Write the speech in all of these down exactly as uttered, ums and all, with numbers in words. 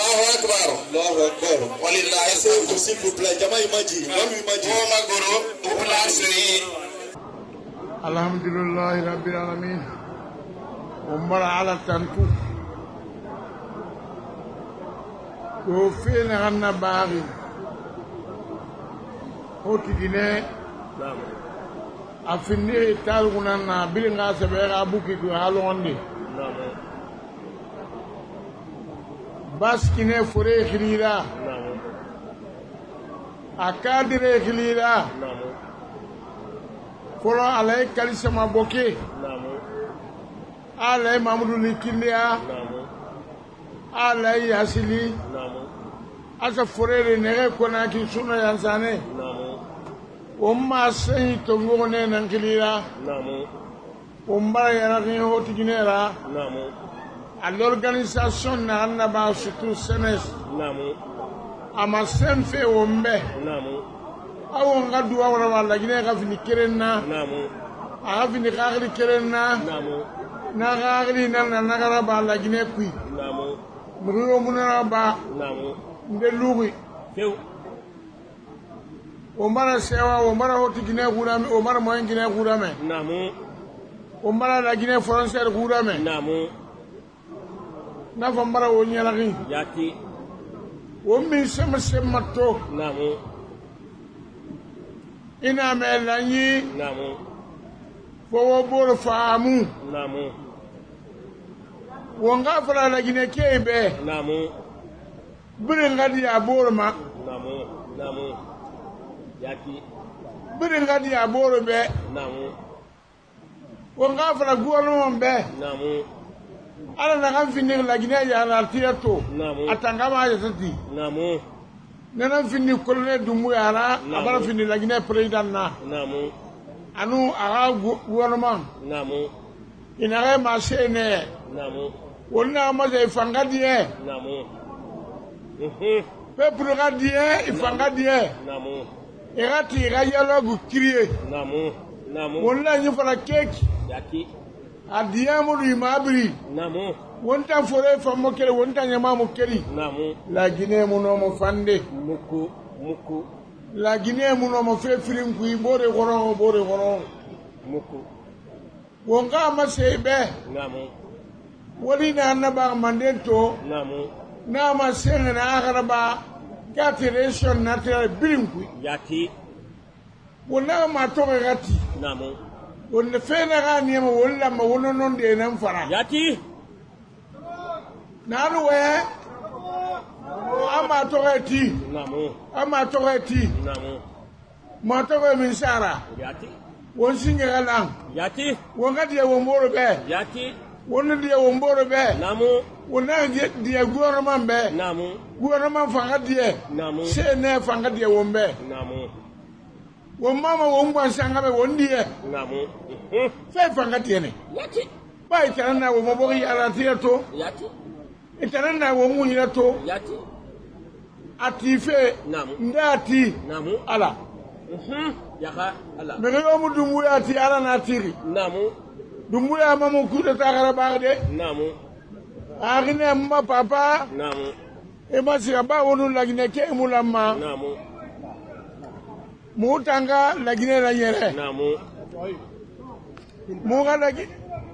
Allahu Akbar. Allahu Akbar. Walillahi C'est s'il vous plaît, Jama Imaji. Jama Imaji. Oh magoro, ulasri. Alhamdulillahi Rabbil Alamin. Umar ala tanku. Ko fene hanna baari. Hoti dine. Afini tal kunana bilinga sebera buki ku halonde. Baskine fure khilira. Akadire khilira. Folo alay kalisama boke. Alay Mamadou Likindia. Alay Yasili. Asa fure nere konaki suna yansane. Umma sayi tongone nankilira. Umba yaraki hotiginera. À l'organisation n'a surtout Sénès. À ma scène fait ombe. Awo nga duwa wala wala gine ka fini kerenna. A ka fini khagri kerenna. Na khagri na na nagara ba la gine kui. Muro munara ba. Nde lugi. Omara sewa omara hoti gine gurame omara moyen gine gurame. Namu. Omara la gine française gurame. Namu. Na fambara wonyalaki. Yati. Omi sema sema to. Namu. Ina melanyi. Namu. Fowo boro faamu. Namu. Wonga fala la gine kebe. Namu. Biringa di aboro ma. Namu. Namu. Yati. Biringa di aboro be. Namu. Wonga fala gouvernement be. Namu. Ala na kan fini la gine ya la tiato. Namu. Atanga ma yati. Namu. Nana fini colonel Dumbu yara abara fini la Guinée président na namu anu ara gouvernement namu inare marché ne namu wonna ma je fangadie namu mhm peuple gadie ifangadie namu irati rayalogu crier namu namu wonna ni fala keki yaki adia mu imabri namu wonta fore fammo kele wonta nyama mo keri namu la Guinée muno mo fande muku muku la Guinée muno mo fe filim ku bore goro bore goro muku wonga ma sebe namu woni na naba mandento namu na ma senga na agaraba gatiration natural bilim ku yati wona ma to gati namu wonna fe na ga ni mo wonna ma wono non de nan fara yati Nanu we ama toeti namu ama toeti namu ma togo minsara yati won singa lang yati won ga dia won boro be yati won dia won boro be namu won na dia gouvernement be namu gouvernement fanga dia namu sene fanga dia won be namu won mama won gwan sanga be won dia namu fe fanga dia ne yati bai tarana won mo bori ala tiato yati Itanana wo munyira to yati atife namu ndati namu ala mhm yaka ala mege yo mu dumbu yati ala na tiri namu dumbu ya mamu kuda takara bagde namu agine mma papa namu e masira ba wonu lagine ke mulamma namu mutanga lagine la yere namu mu ga lagi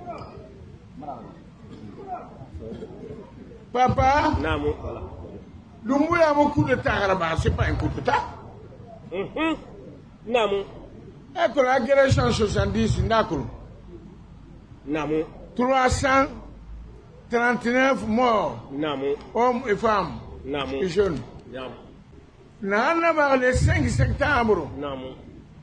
Papa, Namu. Dumbuya mon coup de taraba, c'est pas un coup de ta. Hum Namu. Ecco la guerre cent soixante-dix, Nakuru. Namu. trois cent trente-neuf morts. Namu. Hommes et femmes. Namu. Et jeunes. Namu. Nana le cinq septembre. Namu.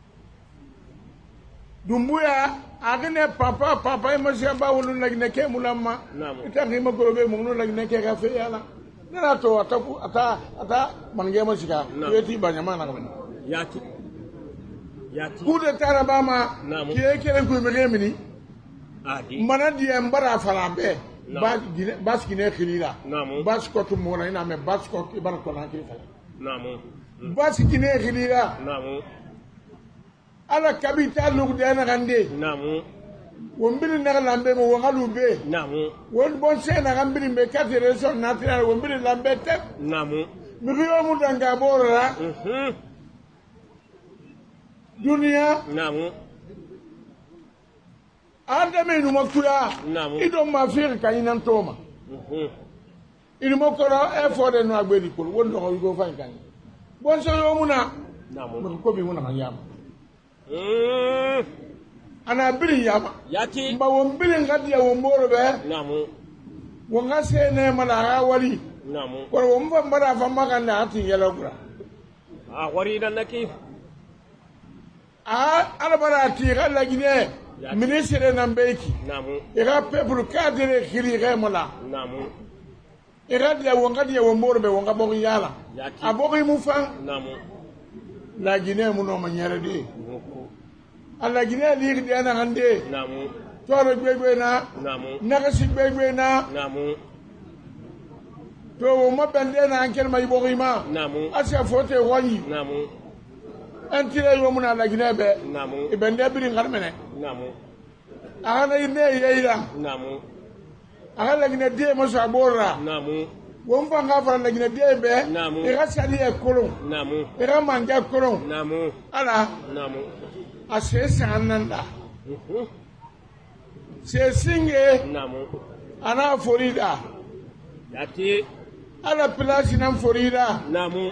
Dumbuya, agene papa, papa, et monsieur Baoulou Lagneke Moulama. Ita Rima Gorobe, Mounou Lagneke Café, Yala. Nanato, Ataku, Ata, Ata, Mangema Sika, Yeti Banyamana. Yati. Yati. Coup de Tarabama, qui est qu'elle est Mini. Manadi Mbara Falabe, Baskine Khilila. Baskot Moraina, mais Baskot Ibarkona. Baskine Khilila. À la capitale, nous devons rendre. wombiri na lambe mo wangalu be namu won bon se na gambiri be quatre régions naturelles wombiri lambe te namu mi riyo mu danga borra mhm dunia namu adame nu makuya namu ido ma fir kayinan toma mhm ini mo koro e fode no agbedi ko won do go fan kan bon so yo muna namu mo ko bi muna kan yama mhm ana biri yama yaki mba won biri ngadi ya won boro be namu won ngase ne mala ha wali namu ko won fa mara fa magan na ati yelo gura a wari dan naki a ala bara ti galla gine ministre na mbeki namu ira peuple cadre khiri re mala namu ira dia won ngadi ya won boro be won ngabo yala yaki abogi mu fan namu la gine mu no ma nyare de muku alla gine li di ana hande namu toro gbegbe na namu nakasi gbegbe na namu to wo ma bende na ankel ma ibogi ma namu asa fote wani namu antire yo muna la gine be namu ibende birin garmene namu ana ine yeira namu aga la gine de mo so abora namu won fa nga fa la gine de be Namu. e ga sali e kolon namu e ga manga kolon namu ala namu ase sananda mhm se singe namu ana forida yaki ala place nan forida namu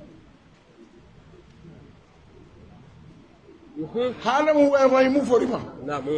mhm halamu wa wa mu forima namu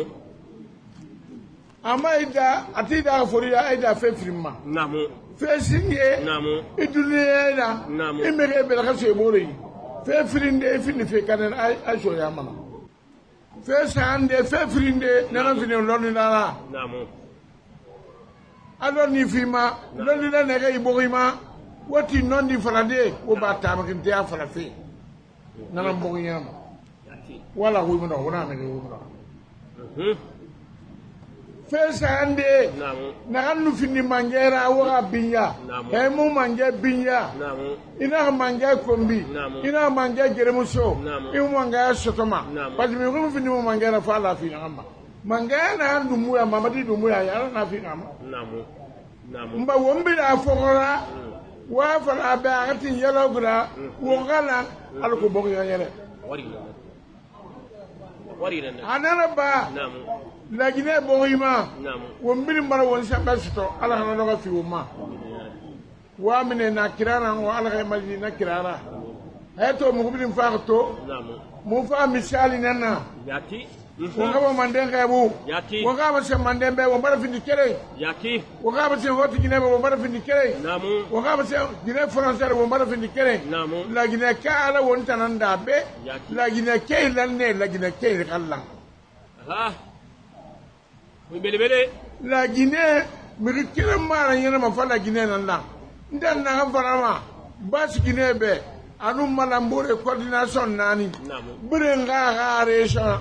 ama ida atida forida ida fe firma namu fe singe namu iduniya da Namu. imere be ka se bore fe firinde fini fe kanen ay aso ya mana fe sande fe firinde nana fini lonni dara namu alo ni fima lonni da nega iborima wati nondi falade wo ba tamakin te afala fe nana mbogiya yaki wala hu mo wona me hu mo mhm fe sande namu naga nu fini mangera wa binya Namu. e mu mange binya namu ina mange kombi Namu. ina mange geremuso Namu. imu mange sotoma Namu. pati mi ko fini mu mange na fa la fi ngamba mange na ndumu ya mamadi ndumu ya ya na fi ngamba namu namu mba wombi da fokora wa fa la ba ati yelo gura wo gala al ko bogo yele wari dan wari dan anana ba namu lagine bogo ima namu wombi mara won samba sito ala na no fi woma wa mine na kirana wa ala ga mali na kirara heto mu gubin fa to namu mu fa misali nana yaki wonga bo manden ga bu yaki wonga ba se manden be won bara findi kere yaki wonga ba se hoti gine be won bara findi kere namu wonga ba se gine français won bara findi kere namu la gine ka ala won tananda be Yaki. la gine ke lan ne la gine ke kallan ha mi bele bele la gine mi kere mara nyena ma fa la gine nan la ndan na ga farama bas gine be anu malambore coordination nani namu birenga ga resha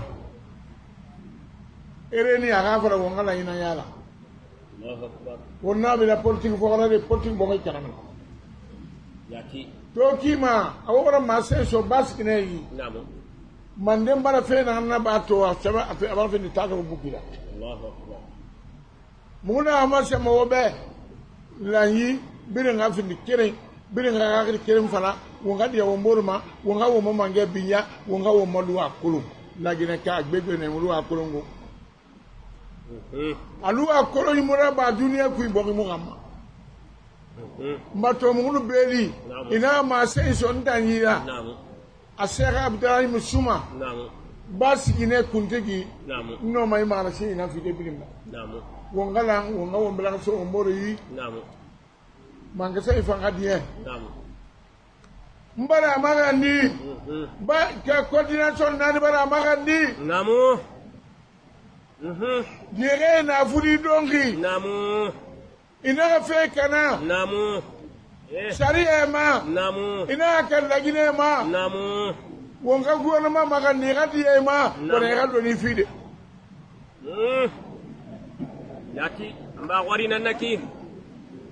ereni aga fara wonga la ina yala Allahu akbar wonna bi la politique fo wala de politique bo ko kanam yaki to kima awara ma se so baskine yi namu mandem bara fe na na ba to saba afi aba fe ni ta ko bukira Allahu akbar muna ama se mo be la yi birenga fi ni kere birenga ga kere fala wonga dia womborma wonga wo mangi binya wonga wo malu akulu la gine ka gbegbe ne mulu akulu ngo mhm alu akolo ni mura ba dunia ku ibo mu ngama mhm mbato mulu beli Namu. ina ma se so ndanyira namu asera abdallah musuma namu basi ine kuntegi namu no mai mara se ina fi de bilimba namu wongala wonga wombla so omboro yi namu manga se fa ngadiye namu mbara magandi mhm ba ka coordination nani bara magandi namu mhm dire na furi dongi namu ina fe kana namu eh sharia ma namu ina kan lagine ma namu wonga gouvernement magandi gadi e ma ko ne gado ni fide mhm yaki amba wari nan naki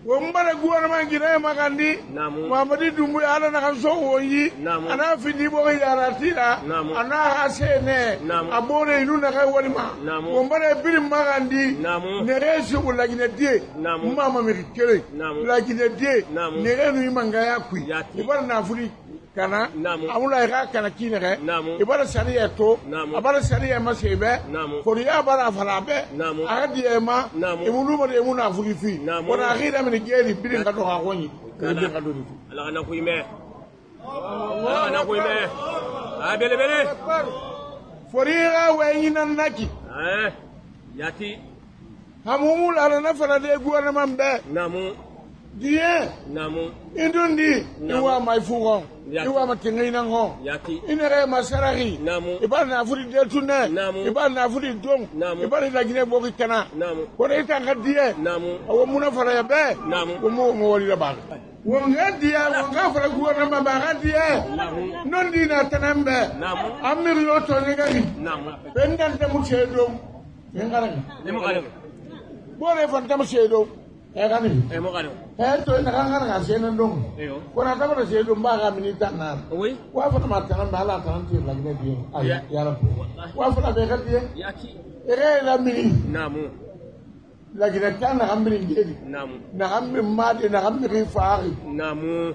wombare gouvernement gina magandi Mamadi Doumbouya ala na kan so woyi ana fini bo yaratira ana hasene abore inu na kai walima wombare bir magandi neresu la gina die mama mi kere la gina die nerenu imangaya kui ibara na furi kana amula ga kana kinere ibara sariya to abara sariya masebe foriya bara farabe agadi ema imulu mo de muna furi fi wona akhira min geri bidin ka to ha woni bidin ka do ni ala na ko ime ala na ko ime a bele bele foriya wayina naki eh yati hamumul ala na fara de gouvernement be namu die namu indundi iwa mai fugon iwa matingina ngo inere masarari ibana na furi de tunne ibana na furi dong ibana la gine boki kana ko de tanga die awo muna fara ya be ko mo mo wali la bal wonga die wonga fara guwana ma ba die non di na tanambe amir yo to ne gani bendan ta mu cedo ngara ni mo gale bo re fan ta mu cedo e gani e mo gale e to na kan kan sene ndong ko na ta ko sedo mbaga minita na oui wa fa ma tan ba la tan ti la gine di ay ya la wa fa be ka di ya ki e la mini namu la gine tan na amri ngedi namu na amri ma de na amri faari namu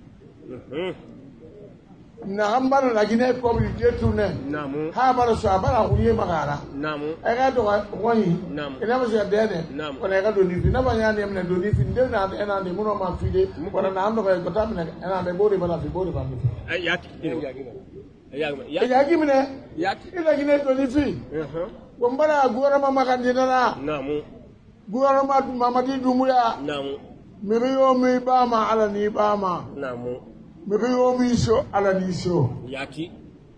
na ambara la gine ko bi de tune namu ha bara so abara huye magara namu e ga do woni ina ma se dede ko ne ga do ni fi na ba nyane mne do ni fi de na ena de muno ma fi de ko na ando ko ko tamne ena de bori bala fi bori ba ay yaki ya ya gi mne yaki ila gine do ni fi ko mbara gora ma makandi na namu gora ma Mamadi Doumbouya namu mi riyo mi ba ma ala ni ba ma namu Mbeyo miso ala niso yaki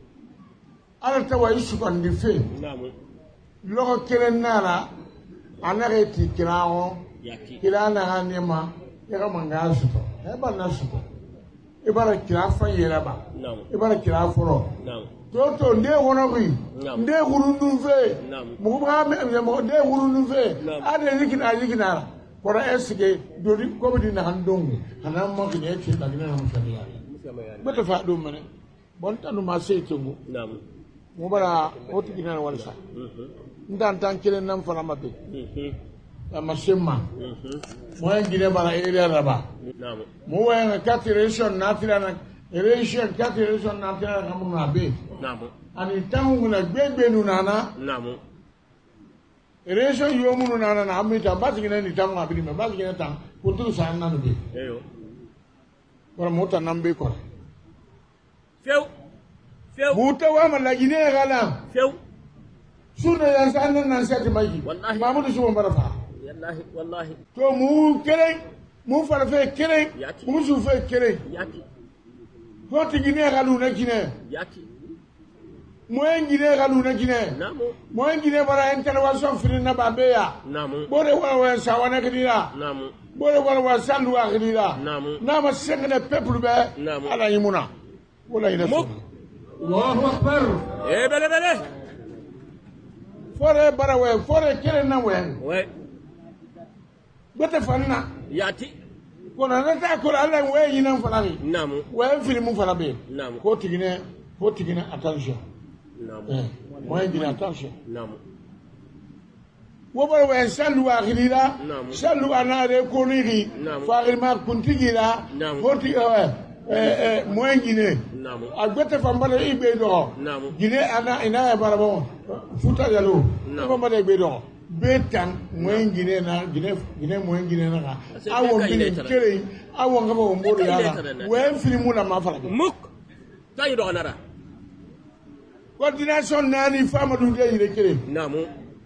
ala tawa isu kan dife namu logo kelen nara anare ti kirao yaki kirana hanema yaka mangasu to e ba nasu e bara kirafa yeraba namu e bara kiraforo namu toto nde wono bi nde gurundu fe mu ba me mo nde gurundu fe ade likina likina kora esige dori ko bi na handongu hanan mo kine ce da gina mo shari'a bata faɗo mana bon tanu ma sai tungu namu mu bara hoti gina wala sa ndan tan kilen nan fara mabbe amma shemma mo en gine bara area raba namu mu wa quatre relation natira na relation quatre relation natira na mu na be namu ani tangu na gbegbe nu nana namu relation yo mu nana na amita basigina ni tangu abiri ma basigina tan putu sa nanu be eyo wala mota nambe ko few few buta wa malagine gala few suna ya sanan nan sai mai wallahi mamudu su bara fa wallahi wallahi to mu kere mu fara fe kere mu su fe kere yaki ko tigine galu na kine yaki mo engine galu na kine namu mo engine bara intervention firi na babeya namu bore wa wa sawana kidira namu bore wala wa sandu akhira namu nama sengene peuple be ala yimuna wala ina so Allahu akbar e bele bele fore bara we fore kere na we we bete fanna yati kona nata ko ala we yina falani namu we fili mu fala be namu ko tigine ko tigine attention namu mo ngina attention namu wobara wa salu akhira salu anare koniri farima kuntigira hoti eh eh moengine agbete fambale ibe do gine ana ina bara bon futa yalo fambale ibe do betan moengine na gine gine moengine na awo bine kere awo ngabo mboro yala we filimu na mafala muk tayi do nara coordination nani fama du de yire kere namu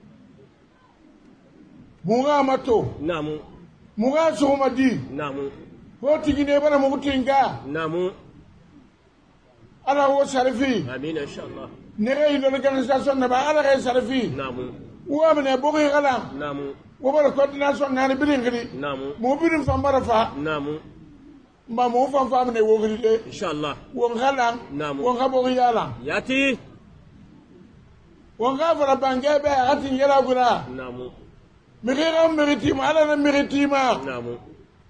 Munga mato namu munga soma di namu hoti gine bana mugutinga namu ala wo sarifi amin inshallah nere ilo organisation na ba ala re sarifi namu wa mene bogi gala namu wo bala coordination ngani bilingri namu mo birin fambara fa namu mba mo fam fam ne wo gri de inshallah wo ngala namu wo ngabo yala yati wo ngafara bangebe ati yela gura namu Miriam meritima ala na meritima namu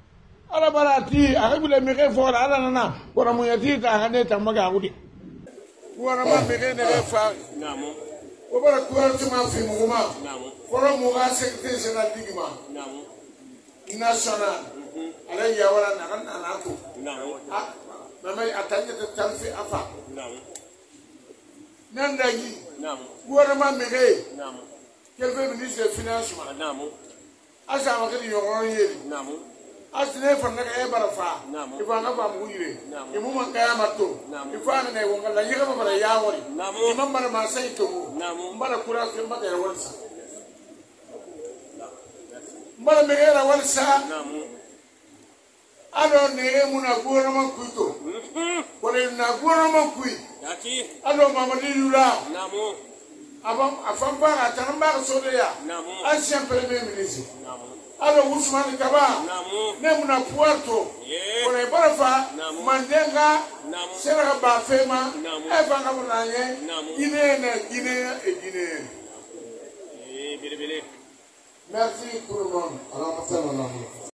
ala barati akabule mege fora ala nana kora muyati ta hande tamaga ngudi wara ma mege ne fa namu o bara kuwar tuma fi muguma namu kora muga secrétaire général digima namu national ala ya wala na kan na to namu ah mamay atanya ta tanfi afa namu nanda yi namu wara ma mege namu quel ministre des finances namu asa ma kadi yoron yeri namu asne fa naga e barafa namu ifa nga ba mu yire namu imu man kaya mato ifa na ne wonga la yiga ma bara ya wori namu imam bara ma sai to namu mbara kura fi mbaka ya walsa mbara megera walsa namu alo ne muna gora man kuito wala na gora man kui yaki alo mamadi lula namu abam afamba atanamba so de ya namu ancien premier ministre namu alo Ousmane Kaba namu ne muna puerto ye wala barafa Namu. mandenga namu sera ba fema Namu. e fanga bunanye Namu. Guinée na Guinée et Guinée. eh bile bile Merci tout le monde. Alors,